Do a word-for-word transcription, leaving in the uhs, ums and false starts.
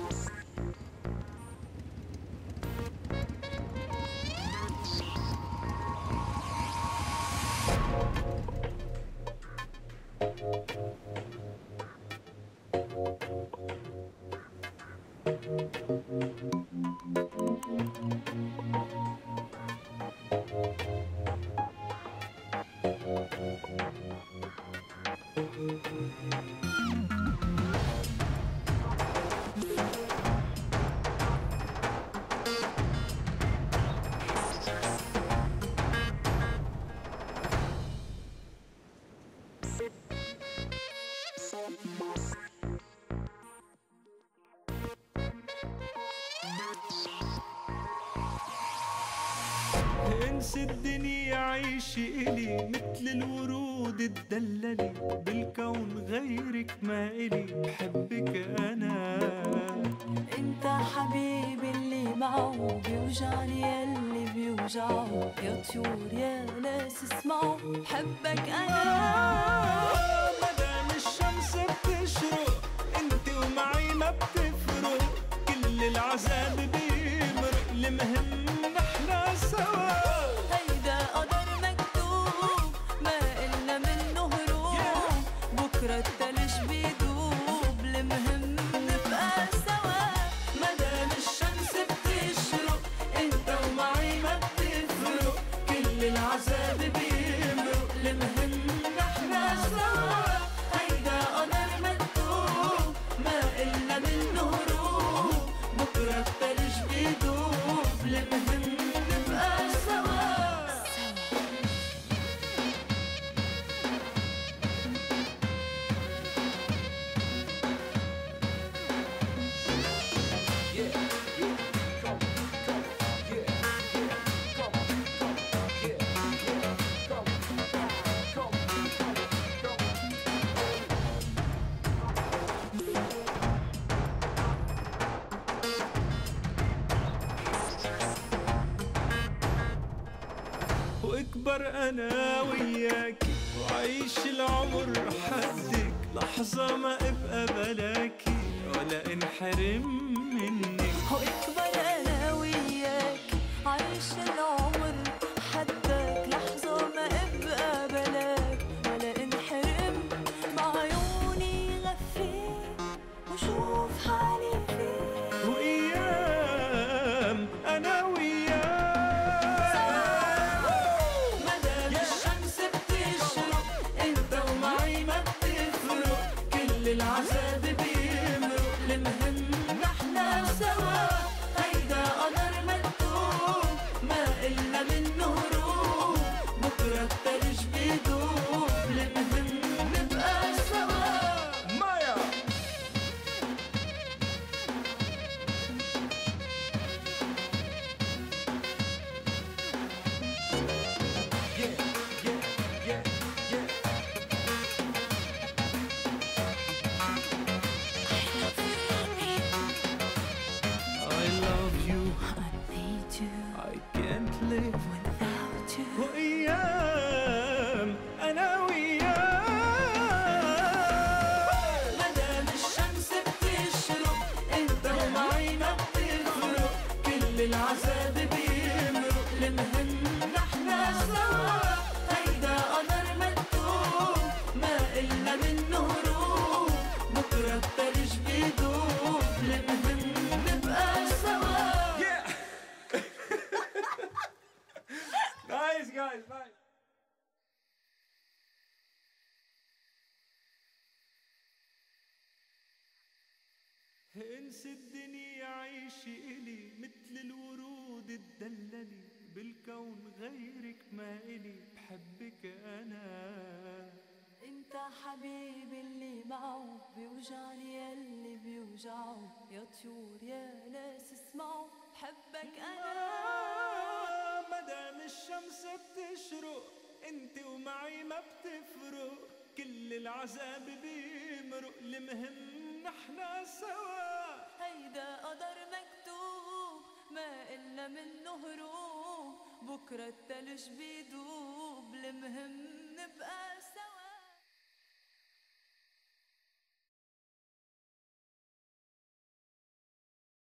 انسى الدنيا عيشي إلي مثل الورود اتدللي بالكون غيرك ما إلي بحبك أنا. انت حبيبي اللي معه بيوجعني يلي بيوجعه، يا طيور يا ناس اسمعوا بحبك أنا. مدام الشمس بتشرق انت ومعي ما بتفرق، كل العذاب بيمرق، المهم نحنا سوا. هيدا قدر مكتوب ما إلنا منه هروب، بكرة التلج بيدوب، المهم نبقى سوا. مدام الشمس بتشرق انت ومعي ما بتفرق، كل العذاب بيمرق، المهم نحنا سوا. هيدا قدر مكتوب ما إلنا منه هروب، بكرة التلج بيدوب، المهم نبقى سوا. واكبر انا وياكي وعيش العمر حدك، لحظة ما ابقى بلاكي ولا انحرم منك. واكبر انا وياك عيش العمر حدك، لحظة ما ابقى بلاك ولا انحرم. بعيوني غفيت وشوف حالي فيك، وايام انا وياك مدام الشمس بتشرق انت ومعي ما بتفرق، كل العذاب بيمرق، المهم نحنا سوا. هيدا قدر مكتوب ما إلنا منه هروب، بكرة التلج بيدوب، المهم نبقى سوا. مايا I love you, I need you, I can't live without you. وأيام أنا وياك. مدام الشمس بتشرق انت ومعي ما بتفرق، كل العذاب بيمرق، المهم نحنا سوا. هيدا قدر مكتوب ما إلنا منه هروب، بكرة التلج بيدوب، المهم نبقى سوا. Nice guys, nice. انسى الدنيا عيشي إلي مثل الورود اتدللي بالكون غيرك ما إلي بحبك أنا. انت حبيبي اللي معه بيوجعني يلي بيوجعه، يا طيور يا ناس اسمعوا بحبك انا. مدام الشمس بتشرق انت ومعي ما بتفرق، كل العذاب بيمرق، المهم نحنا سوا. هيدا قدر مكتوب ما إلنا منه هروب، بكرة التلج بيدوب، المهم نبقى